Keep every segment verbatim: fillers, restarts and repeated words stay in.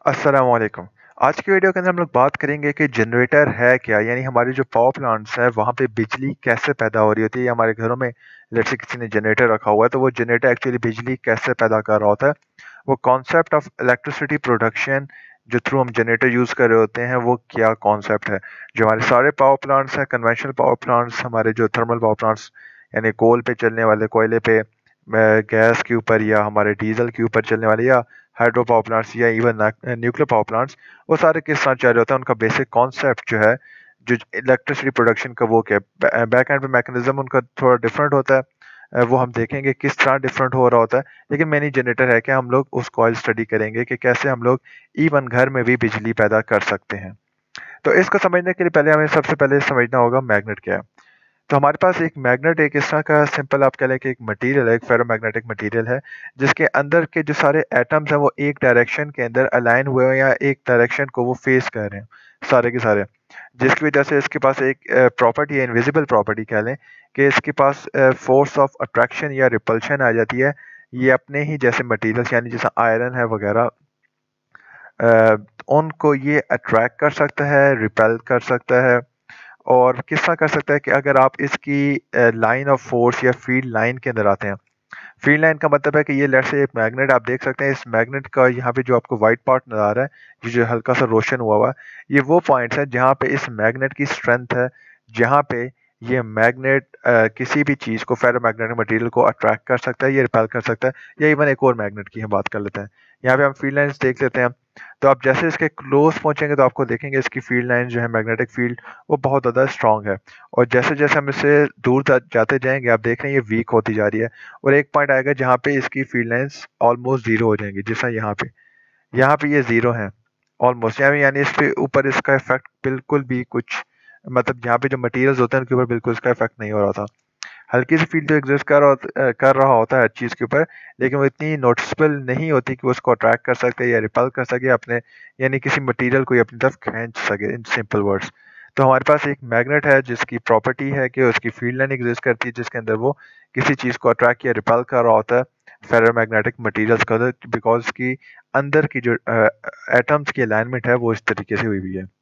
अस्सलाम वालेकुम। आज की वीडियो के अंदर हम लोग बात करेंगे कि जनरेटर है क्या, यानी हमारे जो पावर प्लांट्स हैं वहाँ पे बिजली कैसे पैदा हो रही होती है। या हमारे घरों में लेट्स से किसी ने जनरेटर रखा हुआ है तो वो जनरेटर एक्चुअली बिजली कैसे पैदा कर रहा होता है। वो कॉन्सेप्ट ऑफ इलेक्ट्रिसिटी प्रोडक्शन जो थ्रू हम जनरेटर यूज़ कर रहे होते हैं वो क्या कॉन्सेप्ट है। जो हमारे सारे पावर प्लांट्स हैं, कन्वेंशनल पावर प्लांट्स, हमारे जो थर्मल पावर प्लांट्स यानी कोल पे चलने वाले, कोयले पे, गैस के ऊपर, या हमारे डीजल के ऊपर चलने वाले, या हाइड्रो पावर प्लांट्स, या इवन न्यूक्लियर पावर प्लांट्स, वो सारे किस तरह चल रहे होते हैं। उनका बेसिक कॉन्सेप्ट जो है, जो इलेक्ट्रिसिटी प्रोडक्शन का, वो क्या है, बैक एंड पे मैकेनिज्म उनका थोड़ा डिफरेंट होता है। अ, वो हम देखेंगे किस तरह डिफरेंट हो रहा होता है। लेकिन मेन जनरेटर है कि हम लोग उसको ऑयल स्टडी करेंगे कि कैसे हम लोग इवन घर में भी बिजली पैदा कर सकते हैं। तो इसको समझने के लिए पहले हमें सबसे पहले समझना होगा मैग्नेट क्या है। तो हमारे पास एक मैग्नेट एक इस तरह का सिंपल आप कह लें कि एक मटेरियल है, एक फेरोमैग्नेटिक मटेरियल है, जिसके अंदर के जो सारे एटम्स हैं वो एक डायरेक्शन के अंदर अलाइन हुए हैं, या एक डायरेक्शन को वो फेस कर रहे हैं सारे के सारे। जिसकी वजह से इसके पास एक प्रॉपर्टी है, इनविजिबल प्रॉपर्टी कह लें, कि इसके पास फोर्स ऑफ अट्रैक्शन या रिपल्शन आ जाती है। ये अपने ही जैसे मटेरियल्स, यानी जैसा आयरन है वगैरह, अ, उनको ये अट्रैक्ट कर सकता है, रिपेल कर सकता है। और किस तरह कर सकता है कि अगर आप इसकी लाइन ऑफ फोर्स या फील्ड लाइन के अंदर आते हैं। फील्ड लाइन का मतलब है कि ये लेट्स से एक मैग्नेट आप देख सकते हैं। इस मैग्नेट का यहाँ पे जो आपको व्हाइट पार्ट नजर आ रहा है, ये जो हल्का सा रोशन हुआ हुआ है, ये वो पॉइंट्स हैं जहाँ पे इस मैग्नेट की स्ट्रेंथ है, जहाँ पे ये मैग्नेट किसी भी चीज़ को, फेरोमैग्नेटिक मटेरियल को अट्रैक्ट कर सकता है, ये रिपेल कर सकता है। या इवन एक और मैग्नेट की हम बात कर लेते हैं। यहाँ पे हम फील्ड लाइंस देख लेते हैं। तो आप जैसे इसके क्लोज पहुंचेंगे तो आपको देखेंगे इसकी फील्ड लाइन जो है, मैग्नेटिक फील्ड, वो बहुत ज़्यादा स्ट्रांग है। और जैसे जैसे हम इससे दूर जा- जाते जाएंगे, आप देख रहे हैं ये वीक होती जा रही है। और एक पॉइंट आएगा जहाँ पे इसकी फील्ड लाइंस ऑलमोस्ट जीरो हो जाएंगी, जैसा यहाँ पे यहाँ पे ये जीरो है ऑलमोस्ट। यानी यानी इस पे ऊपर इसका इफेक्ट बिल्कुल भी कुछ, मतलब यहाँ पे जो मटेरियल्स होते हैं उनके ऊपर बिल्कुल इसका इफेक्ट नहीं हो रहा था। हल्की सी फील्ड जो एग्जिस्ट कर रहा होता- अ, कर रहा होता है हर चीज़ के ऊपर, लेकिन वो इतनी नोटिसेबल नहीं होती कि वो उसको अट्रैक्ट कर सके या रिपल कर सके अपने, यानी किसी मटेरियल को अपनी तरफ खींच सके, इन सिंपल वर्ड्स। तो हमारे पास एक मैग्नेट है जिसकी प्रॉपर्टी है कि उसकी फील्ड लाइन एग्जिस्ट करती है, जिसके अंदर वो किसी चीज़ को अट्रैक्ट या रिपल कर रहा होता है फेरोमैग्नेटिक मटेरियल्स का, बिकॉज की अंदर की जो एटम्स की अलाइनमेंट है वो इस तरीके से हुई हुई है।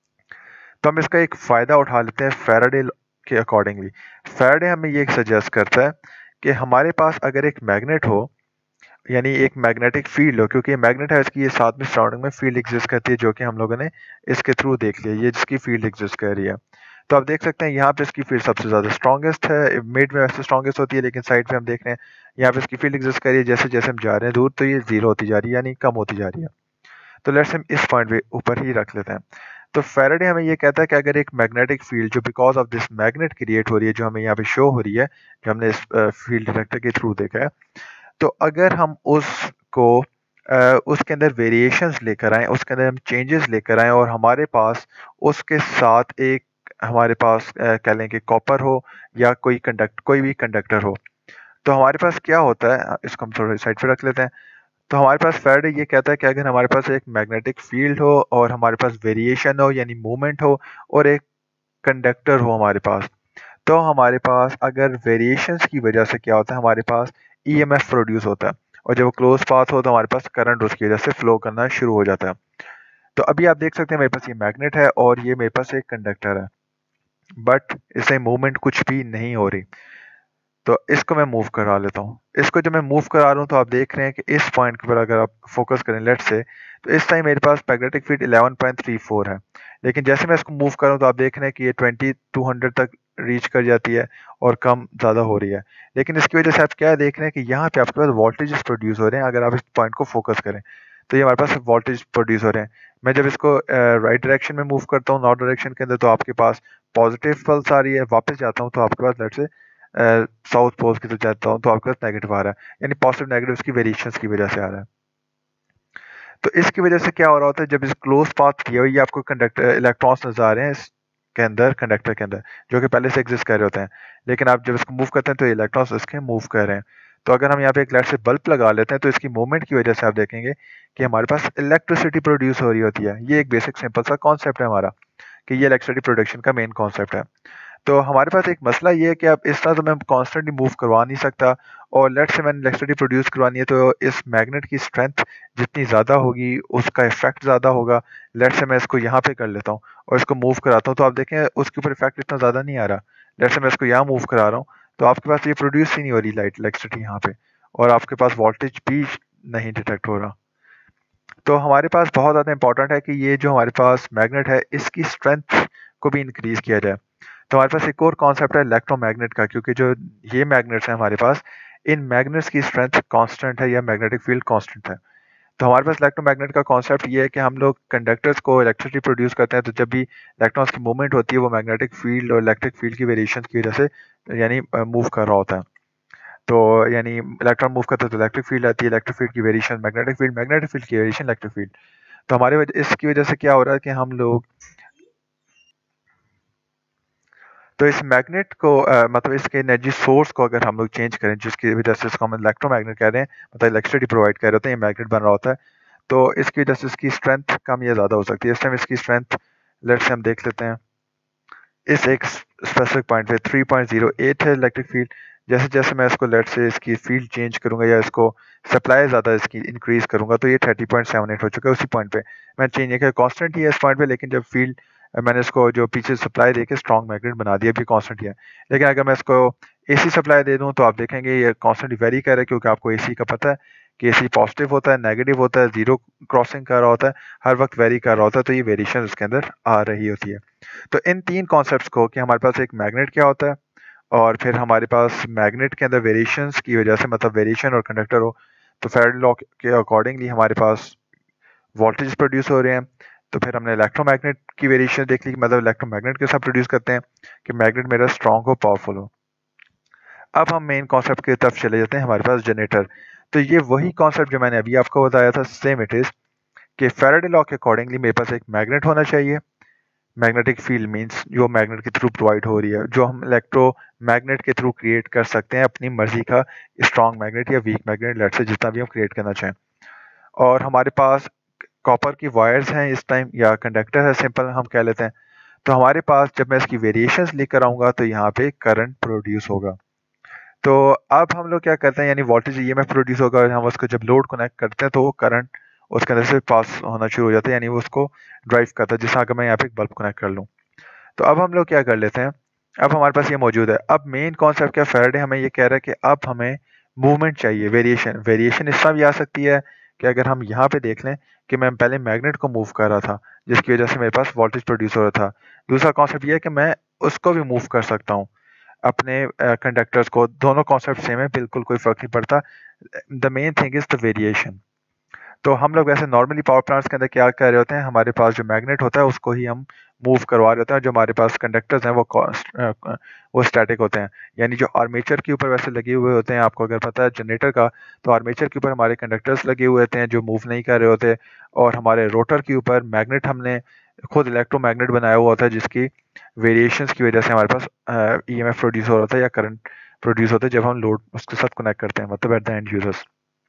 तो हम इसका एक फ़ायदा उठा लेते हैं फैराडे के अकॉर्डिंगली। फैराडे हमें ये सजेस्ट करता है कि हमारे पास अगर एक मैग्नेट हो, यानी एक मैग्नेटिक फील्ड हो, क्योंकि ये मैग्नेट है, इसकी ये साथ में सराउंडिंग में फील्ड एग्जिस्ट करती है, जो कि हम लोगों ने इसके थ्रू देख लिया, ये जिसकी फील्ड एग्जिस्ट कर रही है। तो आप देख सकते हैं यहाँ पे इसकी फील्ड सबसे ज़्यादा स्ट्रॉन्गेस्ट है, मिड में वैसे स्ट्रॉन्गेस्ट होती है, लेकिन साइड पे हम देख रहे हैं यहाँ पे इसकी फील्ड एग्जिस्ट कर रही है। जैसे जैसे हम जा रहे हैं दूर तो ये जीरो होती जा रही है, यानी कम होती जा रही है। तो लेट्स हम इस पॉइंट पे ऊपर ही रख लेते हैं। तो फैराडे हमें ये कहता है कि अगर एक मैग्नेटिक फील्ड जो because of this magnet create हो रही है, जो हमें यहाँ पे शो हो रही है, जो हमने इस फील्ड डिटेक्टर के थ्रू देखा है, तो अगर हम उसको अ, उसके अंदर वेरिएशंस लेकर आए, उसके अंदर हम चेंजेस लेकर आए, और हमारे पास उसके साथ एक, हमारे पास अ, कह लें कि कॉपर हो, या कोई कंडक्ट कोई भी कंडक्टर हो, तो हमारे पास क्या होता है, इसको हम थोड़ा साइड पे रख लेते हैं। तो हमारे पास फैराडे ये कहता है कि अगर हमारे पास एक मैग्नेटिक फील्ड हो और हमारे पास वेरिएशन हो, यानी मूवमेंट हो, और एक कंडक्टर हो हमारे पास, तो हमारे पास अगर वेरिएशंस की वजह से क्या होता है, हमारे पास ईएमएफ प्रोड्यूस होता है। और जब वो क्लोज पाथ हो तो हमारे पास करंट उसकी वजह से फ्लो करना शुरू हो जाता है। तो अभी आप देख सकते हैं मेरे पास ये मैग्नेट है और ये मेरे पास एक कंडक्टर है, बट इससे मूवमेंट कुछ भी नहीं हो रही। तो इसको मैं मूव करा लेता हूँ। इसको जब मैं मूव करा रहा हूँ तो आप देख रहे हैं कि इस पॉइंट के ऊपर अगर आप फोकस करें लेट से, तो इस टाइम मेरे पास magnetic field eleven point three four है। लेकिन जैसे मैं इसको मूव कर रहा हूँ तो आप देख रहे हैं कि ये ट्वेंटी टू हंड्रेड तक रीच कर जाती है और कम ज़्यादा हो रही है। लेकिन इसकी वजह से आप क्या देख रहे हैं कि यहाँ पे आपके पास वोल्टेज प्रोड्यूस हो रहे हैं। अगर आप इस पॉइंट को फोकस करें तो ये हमारे पास वोल्टेज प्रोड्यूस हो रहे हैं। मैं जब इसको राइट डायरेक्शन में मूव करता हूँ, नॉर्थ डायरेक्शन के अंदर, तो आपके पास पॉजिटिव पल्स आ रही है। वापस जाता हूँ तो आपके पास लेट से साउथ पोल की तरफ जाता हूँ तो आपके पास नेगेटिव आ रहा है, यानी पॉजिटिव नेगेटिव इसकी वेरिएशंस की वजह से आ रहा है। तो इसकी वजह से क्या हो रहा होता है, जब इस क्लोज पाथ किया हुआ, ये आपको कंडक्टर इलेक्ट्रॉन्स नजर आ रहे हैं इसके अंदर, कंडक्टर के अंदर, जो कि पहले से एग्जिस्ट कर रहे होते हैं। लेकिन आप जब इसको मूव करते हैं तो इलेक्ट्रॉन्स इसके मूव कर रहे हैं। तो अगर हम यहाँ पे एक लाइट से बल्ब लगा लेते हैं तो इसकी मूवमेंट की वजह से आप देखेंगे कि हमारे पास इलेक्ट्रिसिटी प्रोड्यूस हो रही होती है। ये एक बेसिक सिंपल सा कॉन्सेप्ट है हमारा, कि ये इलेक्ट्रिसिटी प्रोडक्शन का मेन कॉन्सेप्ट है। तो हमारे पास एक मसला ये है कि अब इस तरह तो मैं कॉन्स्टेंटली मूव करवा नहीं सकता, और लेट्स से मैंने इलेक्ट्रिसिटी प्रोड्यूस करवानी है तो इस मैग्नेट की स्ट्रेंथ जितनी ज़्यादा होगी उसका इफेक्ट ज़्यादा होगा। लेट्स से मैं इसको यहाँ पे कर लेता हूँ और इसको मूव कराता हूँ, तो आप देखें उसके ऊपर इफेक्ट इतना ज़्यादा नहीं आ रहा। लेट्स से मैं इसको यहाँ मूव करा रहा हूँ तो आपके पास ये प्रोड्यूस ही नहीं हो रही लाइट इलेक्ट्रिसिटी यहाँ पे, और आपके पास वोल्टेज भी नहीं डिटेक्ट हो रहा। तो हमारे पास बहुत ज़्यादा इंपॉर्टेंट है कि ये जो हमारे पास मैग्नेट है इसकी स्ट्रेंथ को भी इंक्रीज़ किया जाए। तो हमारे पास एक और कॉन्सेप्ट है इलेक्ट्रोमैग्नेट का, क्योंकि जो ये मैग्नेट्स हैं हमारे पास, इन मैग्नेट्स की स्ट्रेंथ कांस्टेंट है या मैग्नेटिक फील्ड कांस्टेंट है। तो हमारे पास इलेक्ट्रोमैग्नेट का कॉन्सेप्ट ये है कि हम लोग कंडक्टर्स को इलेक्ट्रिसिटी प्रोड्यूस करते हैं, तो जब भी इलेक्ट्रॉन्स की मूवमेंट होती है वो मैग्नेटिक फील्ड और इलेक्ट्रिक फील्ड की वेरिएशन की वजह से यानी मूव कर रहा होता है। तो यानी इलेक्ट्रॉन मूव करता है तो इलेक्ट्रिक फील्ड आती है, इलेक्ट्रिक फील्ड की variation magnetic field, magnetic field की वेरिएशन इलेक्ट्रिक फील्ड। तो हमारे वजह इसकी वजह से क्या हो रहा है कि हम लोग तो इस मैग्नेट को अ, मतलब इसके एनर्जी सोर्स को अगर हम लोग चेंज करें, जिसकी वजह से इसको हम इलेक्ट्रोमैग्नेट कह रहे हैं, मतलब इलेक्ट्रिसिटी प्रोवाइड कर रहे होते हैं, ये मैग्नेट बन रहा होता है, तो इसकी वजह से इसकी स्ट्रेंथ कम या ज़्यादा हो सकती है। इस टाइम इसकी स्ट्रेंथ लेट्स से हम देख लेते हैं, इस एक स्पेसिफिक पॉइंट पे थ्री पॉइंट ज़ीरो एट है इलेक्ट्रिक फील्ड। जैसे जैसे मैं इसको लेट से इसकी फील्ड चेंज करूंगा या इसको सप्लाई ज़्यादा इसकी इंक्रीज करूंगा तो ये थर्टी पॉइंट सेवन एट हो चुका है। उसी पॉइंट पे मैं चेंज नहीं किया, कांस्टेंट ही है इस पॉइंट पे, लेकिन जब फील्ड मैंने इसको जो पीछे सप्लाई देके स्ट्रॉन्ग मैग्नेट बना दिया, भी कांस्टेंट ही है। लेकिन अगर मैं इसको एसी सप्लाई दे दूं तो आप देखेंगे ये कांस्टेंट वेरी कर रहा है, क्योंकि आपको एसी का पता है कि एसी पॉजिटिव होता है, नेगेटिव होता है, जीरो क्रॉसिंग कर रहा होता है, हर वक्त वेरी कर रहा होता है, तो ये वेरिएशन इसके अंदर आ रही होती है। तो इन तीन कॉन्सेप्ट्स को कि हमारे पास एक मैग्नेट क्या होता है, और फिर हमारे पास मैग्नेट के अंदर वेरिएशंस की वजह से मतलब वेरिएशन और कंडक्टर हो, तो फैराडे लॉ के अकॉर्डिंगली हमारे पास वोल्टेज प्रोड्यूस हो रहे हैं। तो फिर हमने इलेक्ट्रोमैग्नेट की वेरिएशन देख ली, मतलब इलेक्ट्रोमैग्नेट के साथ प्रोड्यूस करते हैं कि मैग्नेट मेरा स्ट्रॉन्ग हो, पावरफुल हो। अब हम मेन कॉन्सेप्ट की तरफ चले जाते हैं, हमारे पास जनरेटर। तो ये वही कॉन्सेप्ट जो मैंने अभी आपको बताया था, सेम इट इज़ कि फैराडे लॉ के अकॉर्डिंगली मेरे पास एक मैग्नेट होना चाहिए। मैग्नेटिक फील्ड मींस जो मैग्नेट के थ्रू प्रोवाइड हो रही है, जो हम इलेक्ट्रो मैग्नेट के थ्रू क्रिएट कर सकते हैं अपनी मर्जी का स्ट्रॉन्ग मैग्नेट या वीक मैग्नेट, लेट से जितना भी हम क्रिएट करना चाहें। और हमारे पास कॉपर की वायर्स हैं इस टाइम, या कंडक्टर है सिंपल हम कह लेते हैं। तो हमारे पास जब मैं इसकी वेरिएशंस लेकर आऊँगा तो यहाँ पे करंट प्रोड्यूस होगा। तो अब हम लोग क्या करते हैं, यानी voltage E M F produce होगा, और हम उसको जब लोड कनेक्ट करते हैं तो वो करंट उसके अंदर से पास होना शुरू हो जाता है, यानी वो उसको ड्राइव करता है। जैसा अगर मैं यहाँ पे एक बल्ब कनेक्ट कर लूँ, तो अब हम लोग क्या कर लेते हैं, अब हमारे पास ये मौजूद है। अब मेन कॉन्सेप्ट क्या, फैराडे हमें ये कह रहा है कि अब हमें मूवमेंट चाहिए, वेरिएशन। वेरिएशन इस तरह भी आ सकती है कि अगर हम यहाँ पे देख लें कि मैं पहले मैग्नेट को मूव कर रहा था जिसकी वजह से मेरे पास वोल्टेज प्रोड्यूस हो रहा था। दूसरा कॉन्सेप्ट ये है कि मैं उसको भी मूव कर सकता हूँ, अपने कंडक्टर्स को। दोनों कॉन्सेप्ट सेम है, बिल्कुल कोई फर्क नहीं पड़ता। The main thing is the variation. तो हम लोग वैसे नॉर्मली पावर प्लांट्स के अंदर क्या कर रहे होते हैं, हमारे पास जो मैग्नेट होता है उसको ही हम मूव करवा रहे होते हैं। जो हमारे पास कंडक्टर्स हैं वो कॉन्स्ट- वो स्टैटिक होते हैं, यानी जो आर्मेचर के ऊपर वैसे लगे हुए होते हैं। आपको अगर पता है जनरेटर का, तो आर्मेचर के ऊपर हमारे कंडक्टर्स लगे हुए होते हैं जो मूव नहीं कर रहे होते, और हमारे रोटर के ऊपर मैग्नेट हमने खुद इलेक्ट्रोमैग्नेट बनाया हुआ होता है, जिसकी वेरिएशंस की वजह से हमारे पास ई एम एफ प्रोड्यूस हो रहा था या करंट प्रोड्यूस होता है जब हम लोड उसके साथ कनेक्ट करते हैं, मतलब एट द एंड यूजर्स।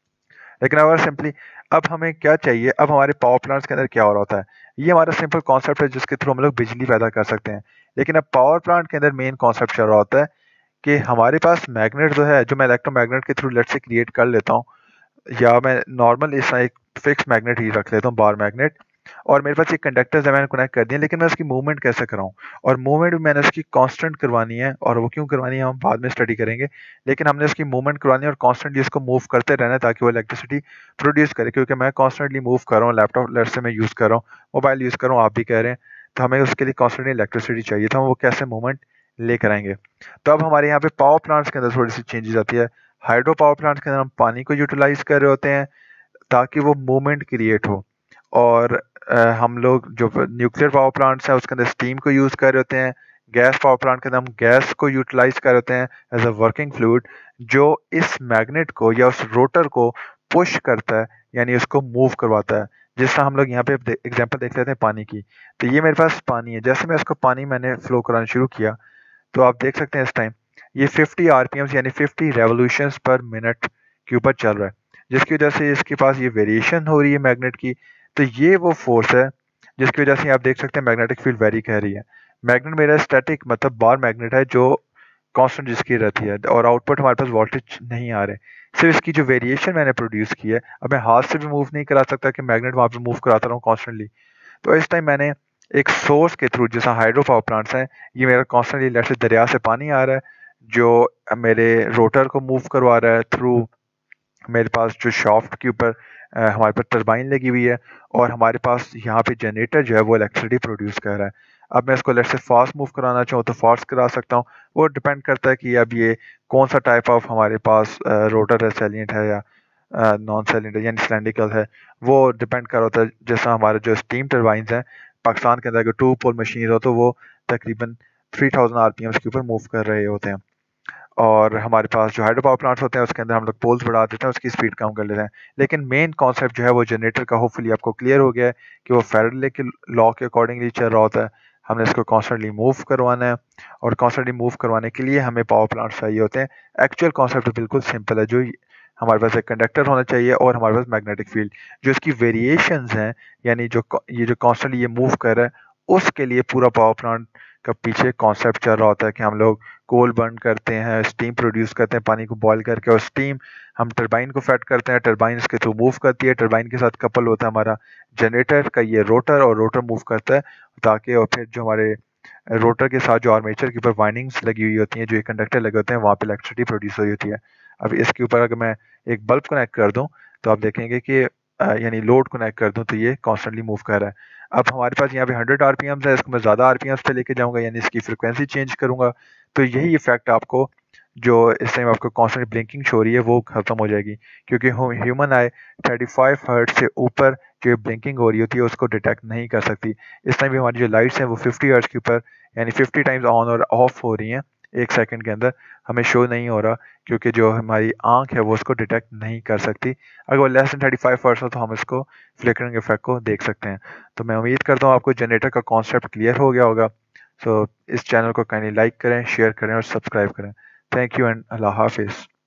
लेकिन अगर सिंपली अब हमें क्या चाहिए, अब हमारे पावर प्लांट्स के अंदर क्या हो रहा होता है, ये हमारा सिंपल कॉन्सेप्ट है जिसके थ्रू हम लोग बिजली पैदा कर सकते हैं। लेकिन अब पावर प्लांट के अंदर मेन कॉन्सेप्ट चल रहा होता है कि हमारे पास मैग्नेट जो है, जो मैं इलेक्ट्रोमैग्नेट के थ्रू लेट से क्रिएट कर लेता हूँ, या मैं नॉर्मल इस तरह एक फिक्स मैग्नेट ही रख लेता हूँ, बार मैग्नेट, और मेरे पास एक कंडक्टर है मैंने कनेक्ट कर दिया, लेकिन मैं उसकी मूवमेंट कैसे कराऊं, और मूवमेंट भी मैंने उसकी कांस्टेंट करवानी है, और वो क्यों करवानी है हम बाद में स्टडी करेंगे। लेकिन हमने उसकी मूवमेंट करवानी है और कॉन्स्टेंटली उसको मूव करते रहना है ताकि वो इलेक्ट्रिसिटी प्रोड्यूस करे, क्योंकि मैं कॉन्स्टेंटली मूव कर रहा हूँ, लैपटॉप लेट से मैं यूज़ कर रहा हूँ, मोबाइल यूज़ कर रहा हूँ, आप भी कह रहे हैं, तो हमें उसके लिए कॉन्स्टेंटली इलेक्ट्रिसिटी चाहिए, तो हम वो कैसे मूवमेंट लेकर आएंगे। तो अब हमारे यहाँ पे पावर प्लांट्स के अंदर थोड़ी सी चेंजेस आती है। हाइड्रो पावर प्लांट्स के अंदर हम पानी को यूटिलाइज कर रहे होते हैं ताकि वो मूवमेंट क्रिएट हो, और अ, हम लोग जो न्यूक्लियर पावर प्लांट्स हैं उसके अंदर स्टीम को यूज़ कर रहे होते हैं। गैस पावर प्लांट के अंदर हम गैस को यूटिलाइज कर रहे होते हैं एज अ वर्किंग फ्लूइड, जो इस मैग्नेट को या उस रोटर को पुश करता है, यानी उसको मूव करवाता है। जिस तरह हम लोग यहाँ पे एग्जांपल देख लेते हैं पानी की। तो ये मेरे पास पानी है, जैसे मैं इसको पानी मैंने फ्लो कराना शुरू किया, तो आप देख सकते हैं इस टाइम ये फिफ्टी आरपीएम यानी फिफ्टी रेवोल्यूशंस पर मिनट के ऊपर चल रहा है, जिसकी वजह से इसके पास ये वेरिएशन हो रही है मैग्नेट की। तो ये वो फोर्स है जिसकी वजह से आप देख सकते हैं मैग्नेटिक फील्ड वेरी कर रही है। मैग्नेट मेरा स्टैटिक मतलब बार मैग्नेट है जो कांस्टेंट जिसकी रहती है और आउटपुट हमारे पास वोल्टेज नहीं आ रहे, सिर्फ इसकी जो वेरिएशन मैंने प्रोड्यूस की है। अब मैं हाथ से भी मूव नहीं करा सकता कि मैग्नेट वहाँ पे मूव कराता रहूँ कॉन्स्टेंटली। तो इस टाइम मैंने एक सोर्स के थ्रू, जैसा हाइड्रो पावर प्लांट्स हैं, ये मेरा कॉन्स्टेंटली लेट से दरिया से पानी आ रहा है जो मेरे रोटर को मूव करवा रहा है थ्रू मेरे पास जो शाफ्ट के ऊपर अ, हमारे पास टरबाइन लगी हुई है, और हमारे पास यहाँ पे जनरेटर जो है वो इलेक्ट्रिसिटी प्रोड्यूस कर रहा है। अब मैं इसको लेट से फास्ट मूव कराना चाहूँ तो फास्ट करा सकता हूँ। वो डिपेंड करता है कि अब ये कौन सा टाइप ऑफ हमारे पास रोटर है, सैलिएंट है या नॉन सैलिएंट है यानी सिलेंड्रिकल है, वो डिपेंड कर होता है। जैसा हमारे जो स्टीम टरबाइंस हैं पाकिस्तान के अंदर अगर टू पोल मशीन हो तो वो तकरीबन three thousand R P Ms के ऊपर मूव कर रहे होते हैं। और हमारे पास जो हाइड्रो पावर प्लांट्स होते हैं उसके अंदर हम लोग पोल्स बढ़ा देते हैं, उसकी स्पीड कम कर लेते हैं। लेकिन मेन कॉन्सेप्ट जो है वो जनरेटर का होपफुली आपको क्लियर हो गया है कि वो फैराडे के लॉ के अकॉर्डिंगली चल रहा होता है। हमने इसको कॉन्स्टेंटली मूव करवाना है, और कॉन्स्टेंटली मूव करवाने के लिए हमें पावर प्लांट चाहिए होते हैं। एक्चुअल कॉन्सेप्ट बिल्कुल सिंपल है, जो हमारे पास एक कंडक्टर होना चाहिए और हमारे पास मैग्नेटिक फील्ड, जो इसकी वेरिएशंस हैं, यानी जो ये जो कॉन्स्टेंटली ये मूव कर रहा है उसके लिए पूरा पावर प्लांट का पीछे कॉन्सेप्ट चल रहा होता है कि हम लोग कोल बर्न करते हैं, स्टीम प्रोड्यूस करते हैं पानी को बॉयल करके, और स्टीम हम टरबाइन को फेड करते हैं, टरबाइन इसके थ्रू मूव करती है, टरबाइन के साथ कपल होता है हमारा जनरेटर का ये रोटर, और रोटर मूव करता है ताकि, और फिर जो हमारे रोटर के साथ जो आर्मेचर के ऊपर वाइंडिंग्स लगी हुई होती हैं, जो ये कंडक्टर लगे होते हैं, वहाँ पे इलेक्ट्रिसिटी प्रोड्यूस हुई होती है। अब इसके ऊपर अगर मैं एक बल्ब कनेक्ट कर दूँ तो आप देखेंगे कि यानी लोड कनेक्ट कर दूँ तो ये कॉन्स्टेंटली मूव कर रहा है। अब हमारे पास यहाँ पे हंड्रेड आरपीएम्स है, इसको मैं ज़्यादा आरपीएम्स पे लेके जाऊँगा यानी इसकी फ्रिक्वेंसी चेंज करूँगा, तो यही इफेक्ट आपको जो इस टाइम आपको कॉन्स्टेंट ब्लिंकिंग शो हो रही है वो खत्म हो जाएगी, क्योंकि human eye thirty five hertz से ऊपर जो ब्लिंकिंग हो रही होती है उसको डिटेक्ट नहीं कर सकती। इस टाइम भी हमारी जो लाइट्स हैं वो फिफ्टी हर्ट्ज के ऊपर यानी फिफ्टी टाइम्स ऑन और ऑफ हो रही हैं एक सेकंड के अंदर, हमें शो नहीं हो रहा क्योंकि जो हमारी आंख है वो उसको डिटेक्ट नहीं कर सकती। अगर वो less than thirty five hertz हो तो हम इसको फ्लिकरिंग इफेक्ट को देख सकते हैं। तो मैं उम्मीद करता हूँ आपको जनरेटर का कॉन्सेप्ट क्लियर हो गया होगा। सो इस चैनल को काइंडली लाइक करें, शेयर करें और सब्सक्राइब करें। थैंक यू एंड अल्लाह हाफिज़।